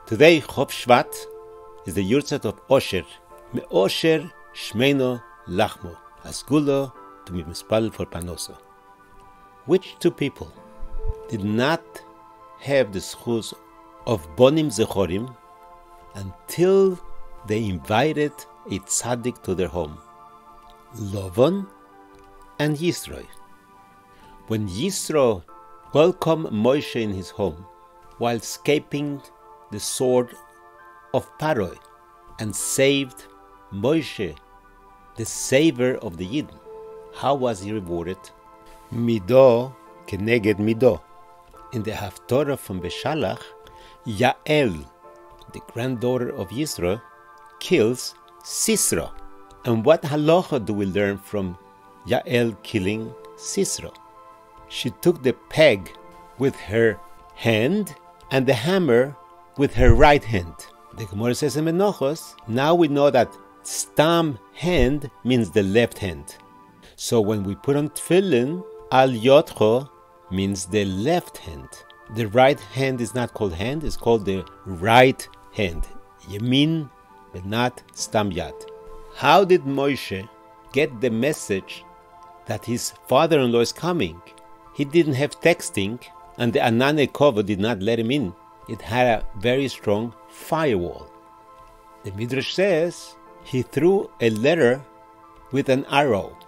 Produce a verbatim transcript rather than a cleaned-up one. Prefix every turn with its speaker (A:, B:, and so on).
A: Today, Chof Shvat is the Yurtzat of Osher. Me Osher Shmeino Lachmo, Asgulo to be mispal for Panoso. Which two people did not have the schus of Bonim Zechorim until they invited a tzaddik to their home? Lovon and Yisro. When Yisro welcomed Moshe in his home while escaping the sword of Paroi and saved Moshe, the savior of the Yidden, how was he rewarded? Mido keneged mido. In the Haftorah from Beshalach, Yael, the granddaughter of Yisro, kills Sisro. And what halacha do we learn from Yael killing Sisro? She took the peg with her hand and the hammer with her right hand. The Gemara says in Menachos, now we know that stam hand means the left hand. So when we put on tefillin, al yotcho means the left hand. The right hand is not called hand, it's called the right hand. Yamin, but not stam yad. How did Moshe get the message that his father-in-law is coming? He didn't have texting, and the Anane Kova did not let him in. It had a very strong firewall. The Midrash says he threw a letter with an arrow.